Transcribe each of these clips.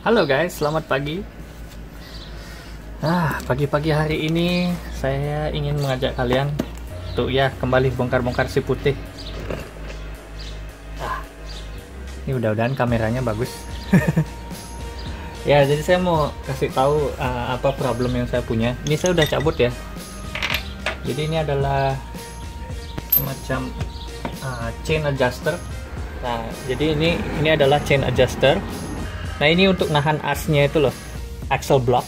Halo guys, selamat pagi. Pagi-pagi hari ini saya ingin mengajak kalian untuk kembali bongkar-bongkar si putih. Ini mudah-mudahan kameranya bagus. Ya, jadi saya mau kasih tahu apa problem yang saya punya. Ini saya udah cabut ya. Jadi ini adalah semacam chain adjuster. Nah, jadi ini adalah chain adjuster. Nah, ini untuk nahan asnya itu loh, axle block,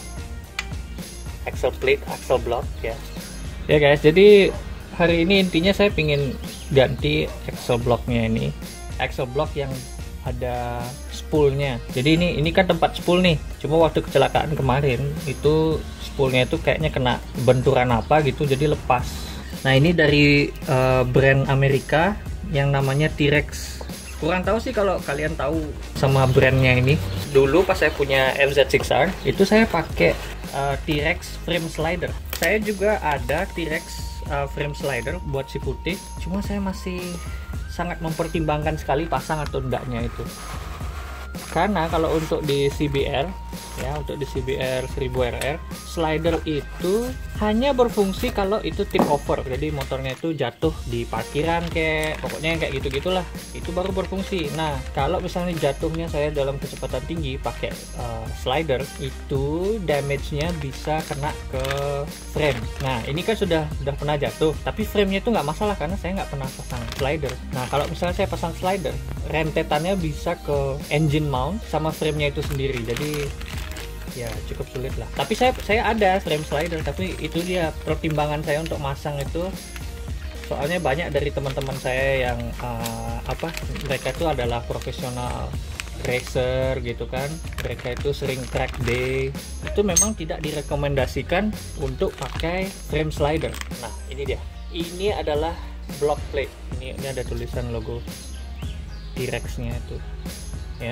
axle plate, axle block ya. Ya guys, jadi hari ini intinya saya pingin ganti axle blocknya ini, axle block yang ada spoolnya. Jadi ini kan tempat spool nih. Cuma waktu kecelakaan kemarin itu spoolnya itu kayaknya kena benturan apa gitu, jadi lepas. Nah, ini dari brand Amerika yang namanya T-Rex. Kurang tahu sih kalau kalian tahu sama brandnya ini. Dulu pas saya punya MZ6R itu saya pakai T-Rex frame slider. Saya juga ada T-Rex frame slider buat si putih. Cuma saya masih sangat mempertimbangkan sekali pasang atau enggaknya itu. Karena kalau untuk di CBR ya, untuk di CBR 1000RR slider itu hanya berfungsi kalau itu tip over, jadi motornya itu jatuh di parkiran pokoknya kayak gitu-gitulah, itu baru berfungsi. Nah, kalau misalnya jatuhnya saya dalam kecepatan tinggi pakai slider, itu damage-nya bisa kena ke frame. Nah, ini kan sudah pernah jatuh, tapi frame-nya itu nggak masalah karena saya nggak pernah pasang slider. Nah, kalau misalnya saya pasang slider, rentetannya bisa ke engine mount sama frame-nya itu sendiri, jadi ya cukup sulit lah. Tapi saya ada frame slider, tapi itu dia pertimbangan saya untuk masang itu. Soalnya banyak dari teman-teman saya yang mereka itu adalah profesional racer gitu kan, mereka itu sering track day, itu memang tidak direkomendasikan untuk pakai frame slider. Nah, ini dia, ini adalah block plate, ini ada tulisan logo T-Rex nya itu ya.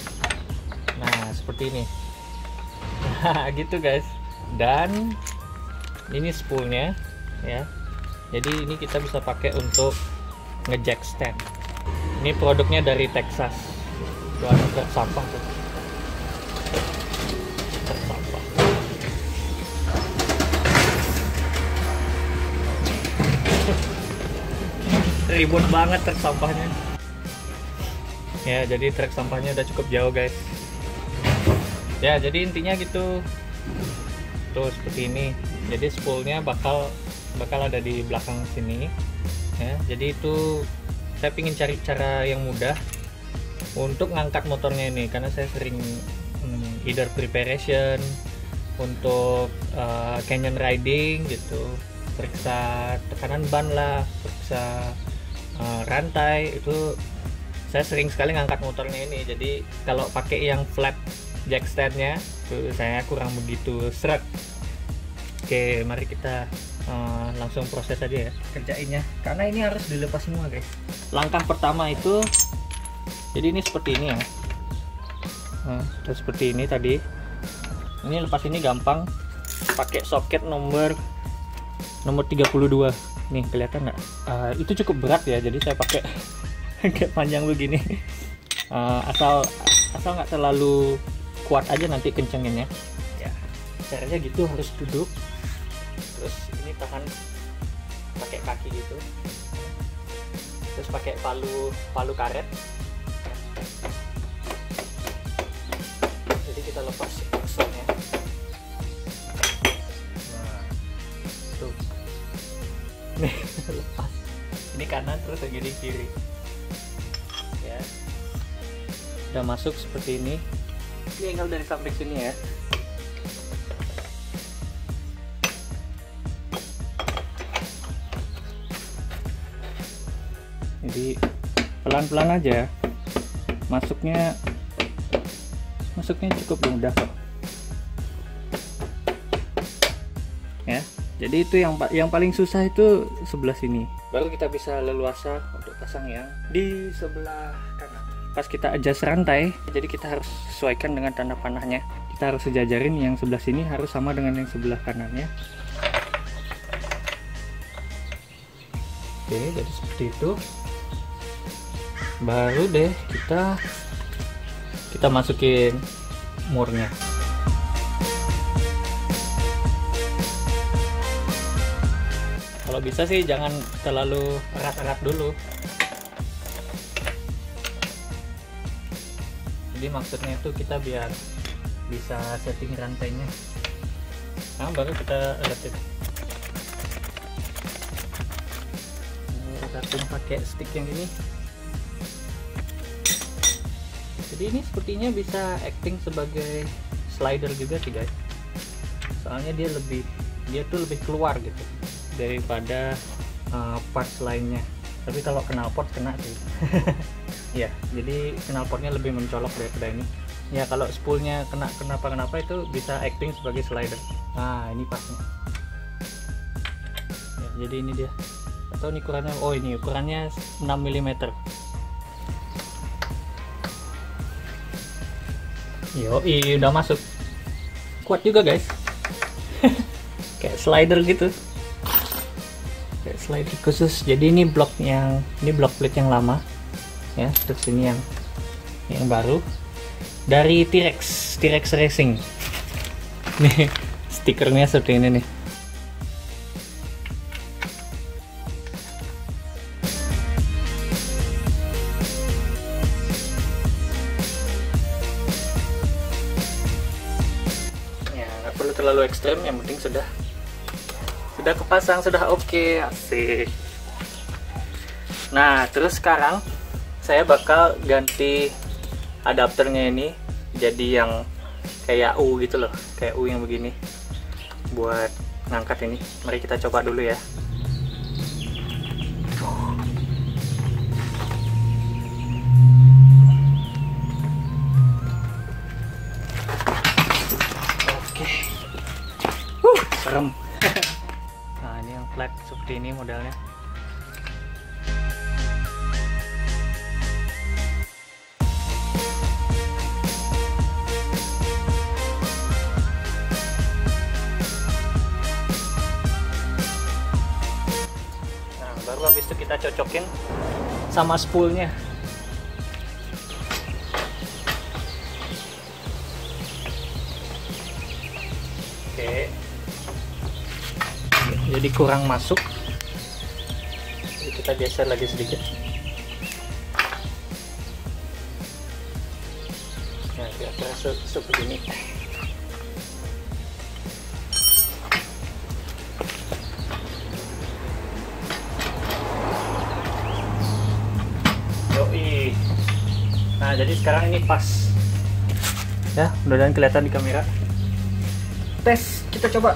Nah, seperti ini. Nah, gitu guys. Dan ini spoolnya ya. Jadi ini kita bisa pakai untuk ngejack stand. Ini produknya dari Texas. Tuh ada truk sampah tuh. Truk sampah. Ribut banget truk sampahnya. Ya, jadi truk sampahnya udah cukup jauh guys. Ya, jadi intinya gitu. Tuh seperti ini. Jadi spoolnya bakal ada di belakang sini ya. Jadi itu saya ingin cari cara yang mudah untuk ngangkat motornya ini, karena saya sering either preparation untuk canyon riding gitu, periksa tekanan ban lah, periksa rantai, itu saya sering sekali ngangkat motornya ini. Jadi kalau pakai yang flat jack standnya tuh saya kurang begitu seret. Oke, mari kita langsung proses aja ya kerjainnya, karena ini harus dilepas semua guys. Langkah pertama itu, jadi ini seperti ini ya, seperti ini tadi. Ini lepas ini gampang, pakai soket nomor 32 nih, kelihatan nggak? Itu cukup berat ya, jadi saya pakai kayak panjang begini. Asal nggak terlalu kuat aja nanti kencenginnya ya. Caranya gitu, harus duduk, terus ini tahan pakai kaki gitu, terus pakai palu karet. Jadi kita lepas axle-nya. Nah, tuh nih lepas, ini kanan terus yang kiri ya. Udah masuk seperti ini. Ini angle dari samping sini ya. Jadi pelan-pelan aja. Masuknya cukup mudah kok. Ya. Jadi itu yang paling susah itu sebelah sini. Baru kita bisa leluasa untuk pasang yang di sebelah kanan. Pas kita adjust rantai, jadi kita harus sesuaikan dengan tanda panahnya. Kita harus sejajarin, yang sebelah sini harus sama dengan yang sebelah kanannya. Oke, jadi seperti itu. Baru deh kita masukin murnya. Kalau bisa sih jangan terlalu erat-erat dulu. Jadi maksudnya itu kita biar bisa setting rantainya. Nah, baru kita ratin. Ratin pakai stick yang ini. Jadi ini sepertinya bisa acting sebagai slider juga sih guys. Soalnya dia tuh lebih keluar gitu daripada parts lainnya. Tapi kalau knalpot kena sih. Ya, jadi knalpotnya lebih mencolok daripada ini. Ya kalau spoolnya kena kenapa itu bisa acting sebagai slider. Nah ini pasnya. Ya, jadi ini dia. Atau ini ukurannya? Oh ini ukurannya 6 mm. Udah masuk. Kuat juga guys. Kayak slider gitu. Kayak slider khusus. Jadi ini blok plate yang lama. Ya, terus ini yang baru dari T-Rex Racing. Nih stikernya seperti ini nih. Perlu terlalu ekstrem, yang penting sudah kepasang, sudah oke. Asik. Nah terus sekarang saya bakal ganti adapternya ini jadi yang kayak U gitu loh, kayak U yang begini buat ngangkat ini. Mari kita coba dulu ya. Serem. Nah ini yang flat seperti ini modelnya. Nah baru habis itu kita cocokin sama spoolnya. Oke. Jadi kurang masuk, jadi kita geser lagi sedikit. Nah kira-kira seperti ini. Yoi. Nah jadi sekarang ini pas ya, mudah-mudahan kelihatan di kamera. Tes, kita coba.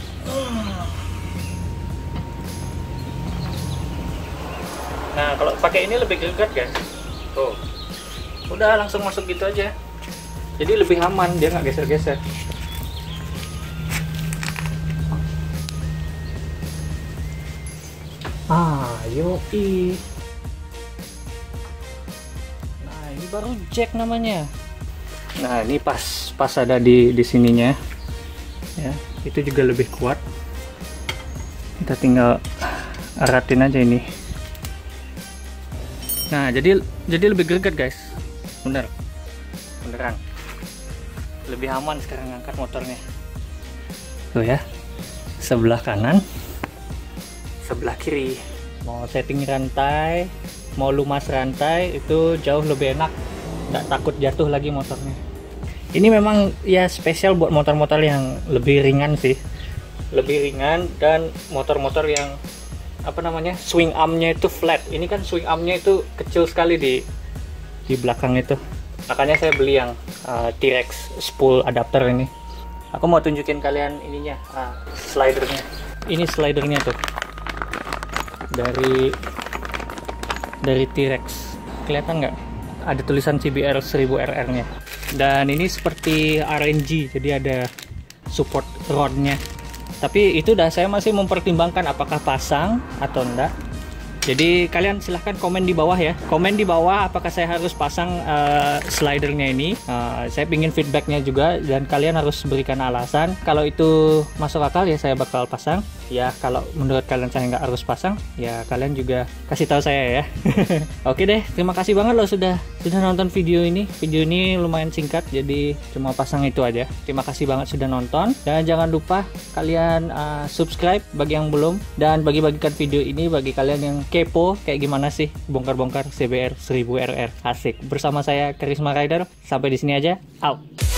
Nah kalau pakai ini lebih greget guys. Tuh, udah langsung masuk gitu aja. Jadi lebih aman, dia nggak geser-geser. Yoi. Nah ini baru jack namanya. Nah ini pas ada di sininya. Ya, itu juga lebih kuat. Kita tinggal eratin aja ini. Nah jadi lebih greget guys, beneran lebih aman sekarang ngangkat motornya. Tuh ya, sebelah kanan, sebelah kiri. Mau setting rantai, mau lumas rantai, itu jauh lebih enak, nggak takut jatuh lagi motornya. Ini memang ya spesial buat motor-motor yang lebih ringan sih, lebih ringan, dan motor-motor yang swing armnya itu flat. Ini kan swing armnya itu kecil sekali di belakang itu. Makanya saya beli yang T-Rex spool adapter ini. Aku mau tunjukin kalian ininya, slidernya. Ini slidernya tuh dari T-Rex. Kelihatan nggak? Ada tulisan CBR 1000RR nya. Dan ini seperti RNG, jadi ada support rodnya. Tapi itu saya masih mempertimbangkan apakah pasang atau enggak. Jadi kalian silahkan komen di bawah ya. Komen di bawah apakah saya harus pasang slidernya ini. Saya pingin feedbacknya juga, dan kalian harus berikan alasan. Kalau itu masuk akal ya saya bakal pasang. Ya kalau menurut kalian saya nggak harus pasang, ya kalian juga kasih tahu saya ya. Oke deh, terima kasih banget loh sudah nonton video ini. Video ini lumayan singkat, jadi cuma pasang itu aja. Terima kasih banget sudah nonton, dan jangan lupa kalian subscribe bagi yang belum, dan bagi-bagikan video ini bagi kalian yang kepo kayak gimana sih bongkar-bongkar CBR 1000 RR. Asik. Bersama saya Karisma Rider. Sampai di sini aja. Out.